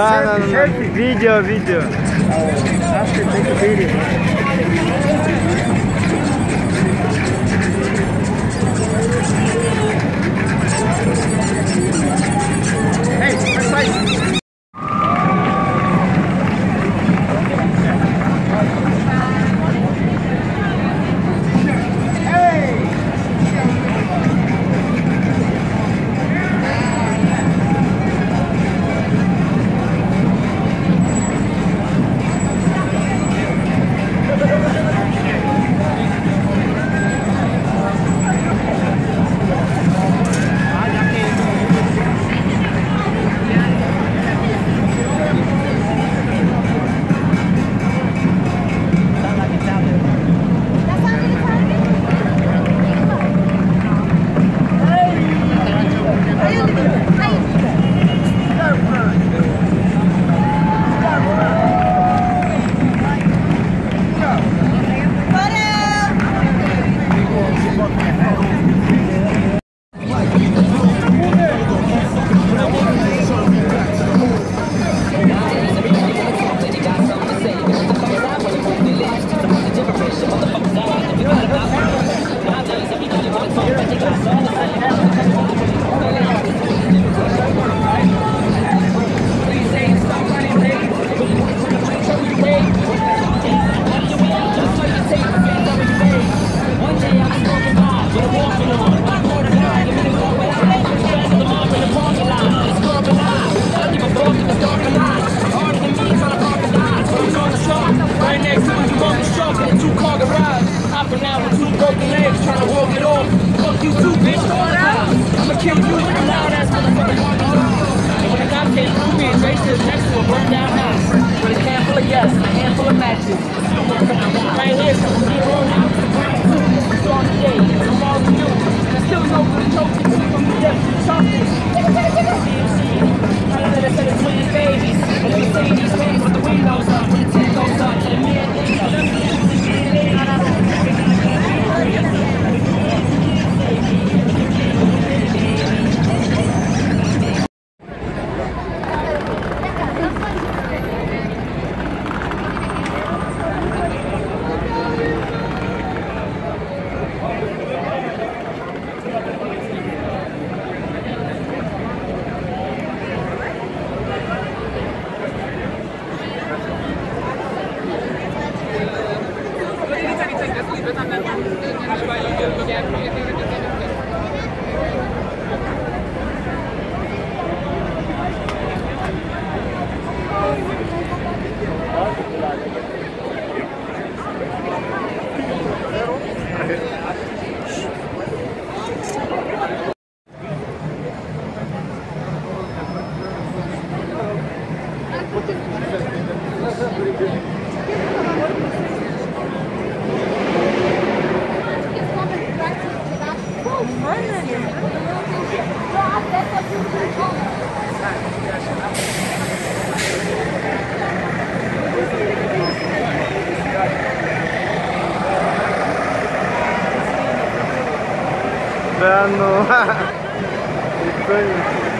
No. Video. After take a video. Hey, precise. Kill you with a loud ass motherfucker. And when the cop came through me, Dre stood next to a burned down house with a can full of yes and a handful of matches. Right here, so we get rolled out to the ground. It's on the day, I'm all to do. And I still know good joke from the depths of the chocolate. I know that I said it's winning babies. And they say these things with the windows up, when the tent goes up, and the man thinks up. Да ну, прикольно.